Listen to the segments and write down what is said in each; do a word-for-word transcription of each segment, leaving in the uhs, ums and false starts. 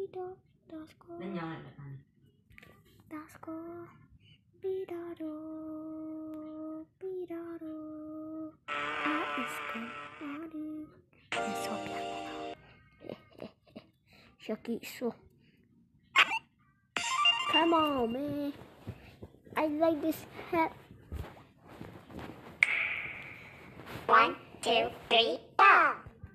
do, dasko. Đánh nhau này bạn. Dasko. Bidaro. Bidaro. Ah, isko. Ari. So piano. Shaggy, so. Come on, man. I like this hat. One, two, three, go!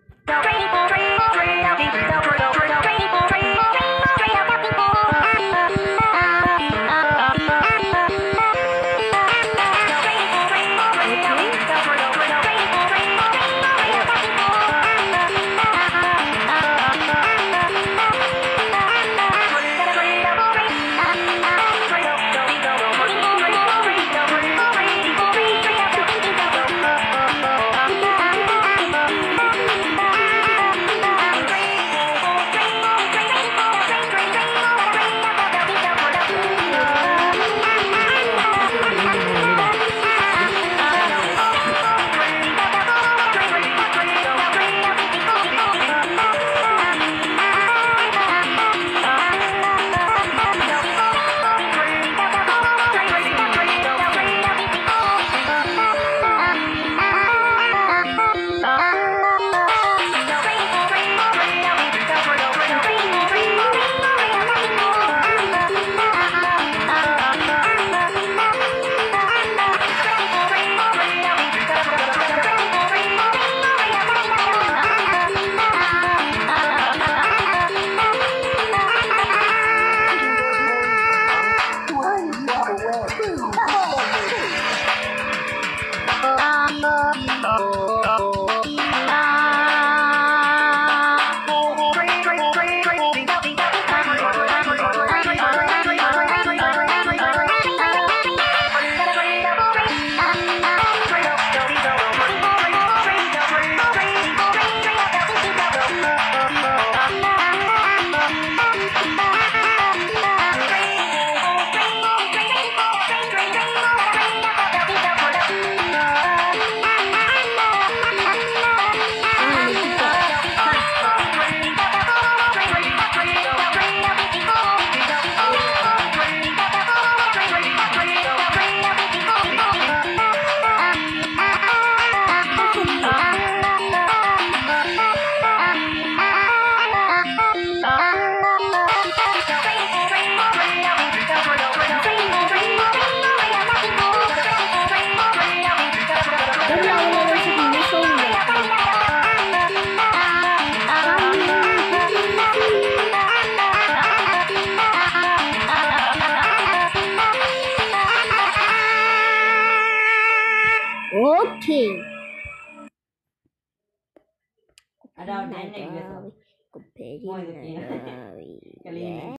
Okay. Ở đâu nãy này Comparing. Yeah.